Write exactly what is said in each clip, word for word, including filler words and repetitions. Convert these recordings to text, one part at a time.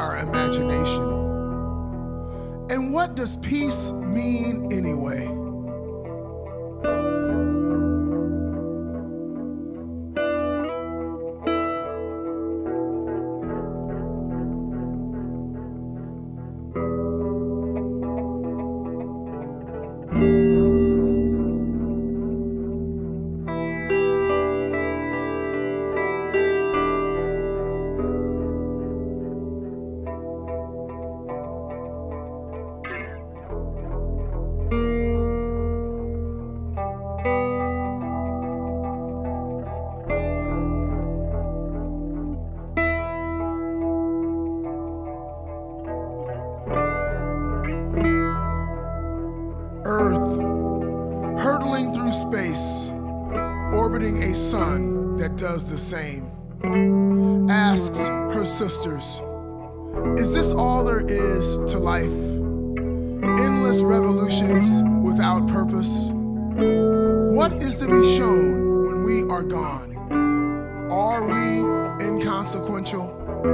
our imagination. And what does peace mean anyway? Earth, hurtling through space, orbiting a sun that does the same, asks her sisters, is this all there is to life? Endless revolutions without purpose? What is to be shown when we are gone? Are we inconsequential?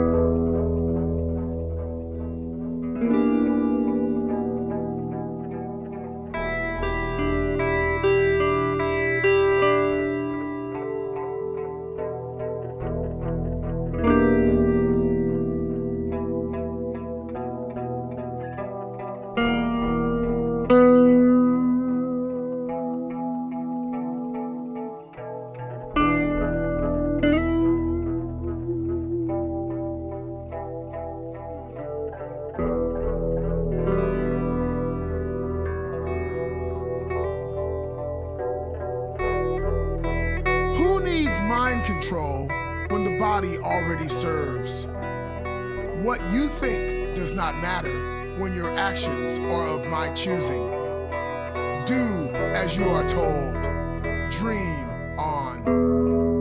Mind control when the body already serves. What you think does not matter when your actions are of my choosing. Do as you are told. Dream on.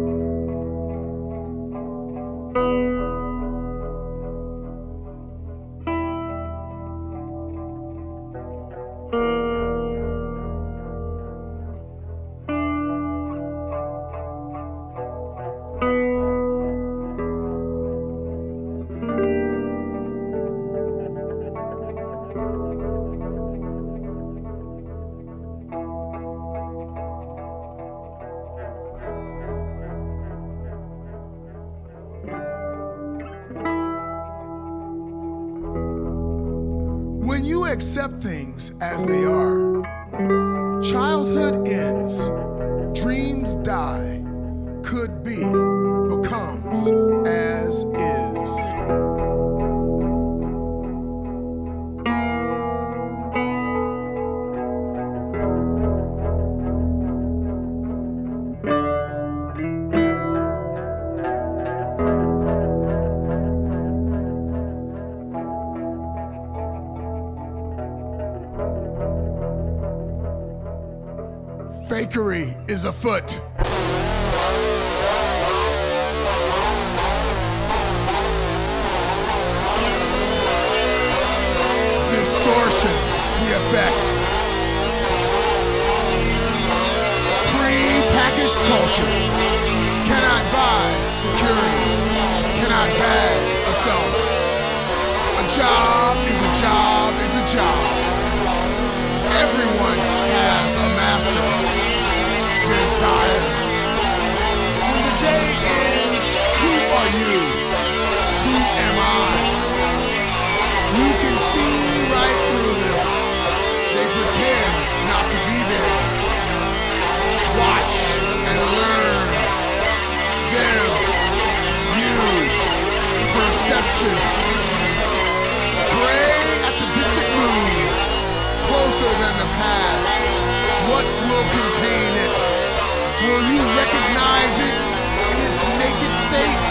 When you accept things as they are, childhood ends, dreams die, could be, becomes as is. Fakery is afoot. Distortion, the effect. Pre-packaged culture cannot buy security, cannot bag a self. A job is a job is a job. Everyone has a master. Desire. When the day ends, who are you? Who am I? You can see right through them. They pretend not to be there. Watch and learn. Them, you, perception. Pray at the distant moon, closer than the past. What will contain it? Will you recognize it in its naked state?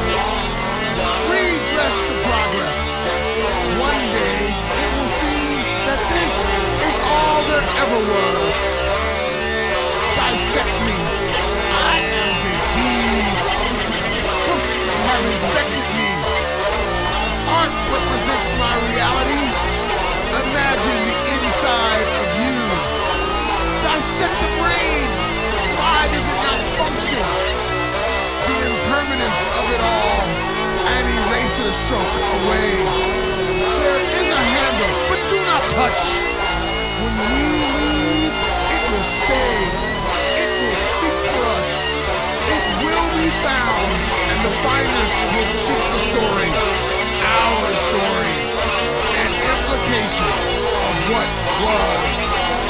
Redress the progress. One day it will seem that this is all there ever was. Dissect me. I am diseased. Books have infected me. Art represents my reality. Imagine the inside of you. Dissect the brain. Why does it not function? The impermanence of it all. An eraser masterstroke away. There is a handle, but do not touch. When we leave, it will stay. It will speak for us. It will be found, and the finders will seek the story, our story, an implication of what was.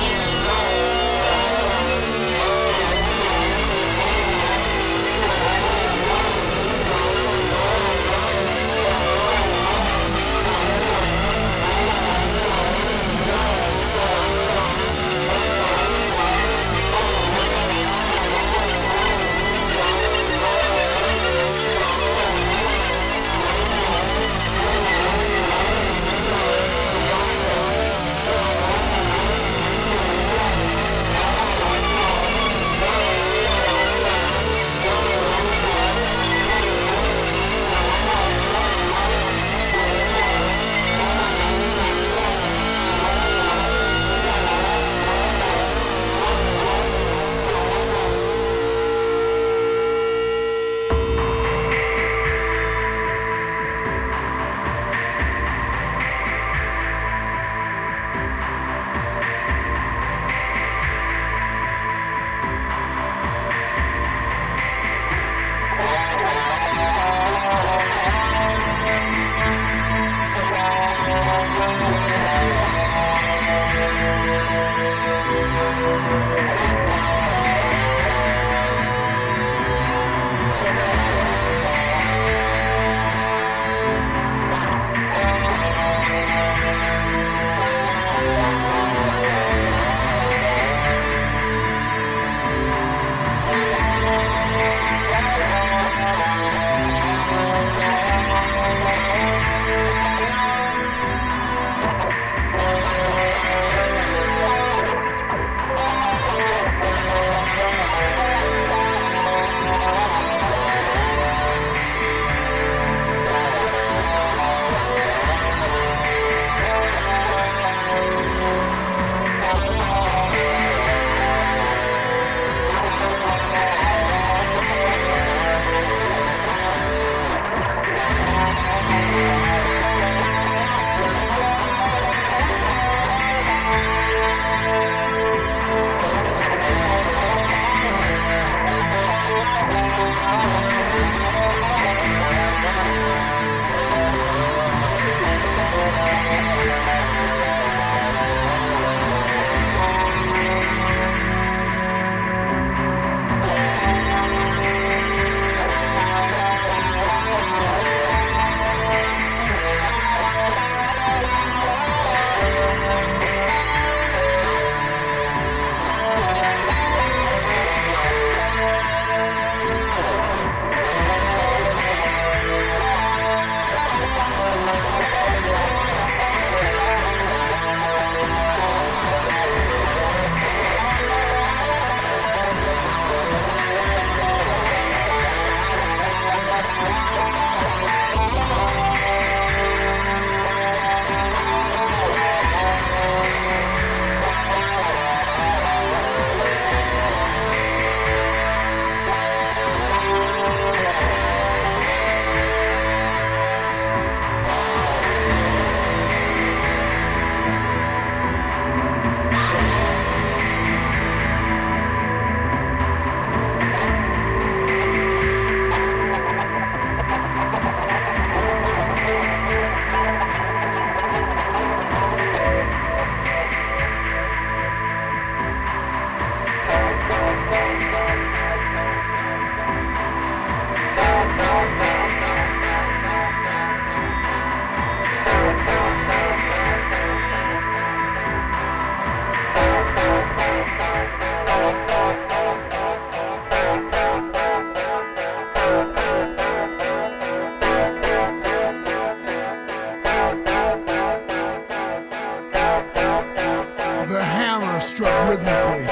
struck rhythmically.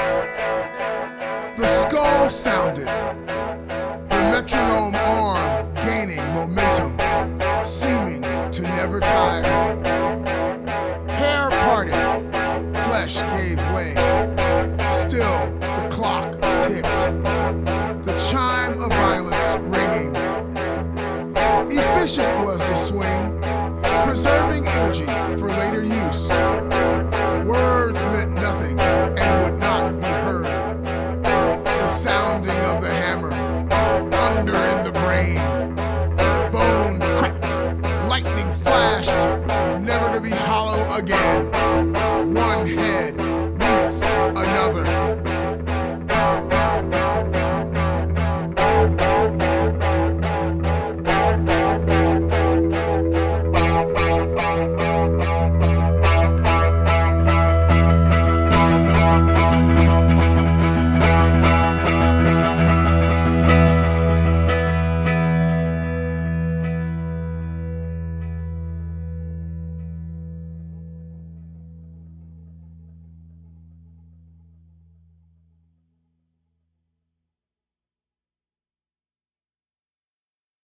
The skull sounded, the metronome arm gaining momentum, seeming to never tire. Hair parted, flesh gave way. Still, the clock ticked, the chime of violence ringing. Efficient was the swing, preserving energy for later use. Words meant nothing and would not be heard. The sounding of the hammer, thunder in the brain. Bone cracked, lightning flashed, never to be hollow again.